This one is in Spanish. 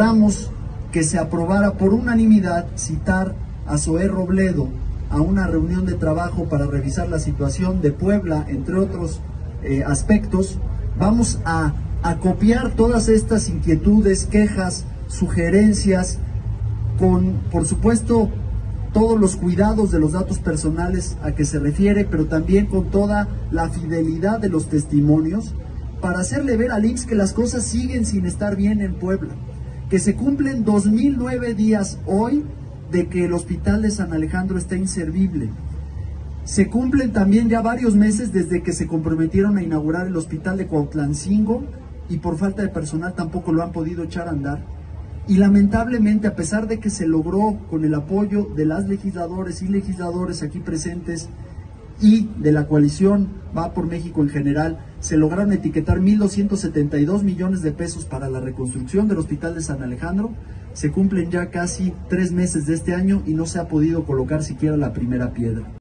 logramos que se aprobara por unanimidad citar a Zoé Robledo a una reunión de trabajo para revisar la situación de Puebla, entre otros aspectos. Vamos a copiar todas estas inquietudes, quejas, sugerencias, con, por supuesto, todos los cuidados de los datos personales a que se refiere, pero también con toda la fidelidad de los testimonios, para hacerle ver al IMSS que las cosas siguen sin estar bien en Puebla, que se cumplen 2009 días hoy de que el hospital de San Alejandro está inservible. Se cumplen también ya varios meses desde que se comprometieron a inaugurar el hospital de Cuautlancingo y por falta de personal tampoco lo han podido echar a andar. Y lamentablemente, a pesar de que se logró con el apoyo de las legisladores y legisladores aquí presentes y de la coalición Va por México en general, se lograron etiquetar 1.272 millones de pesos para la reconstrucción del hospital de San Alejandro. Se cumplen ya casi 3 meses de este año y no se ha podido colocar siquiera la primera piedra.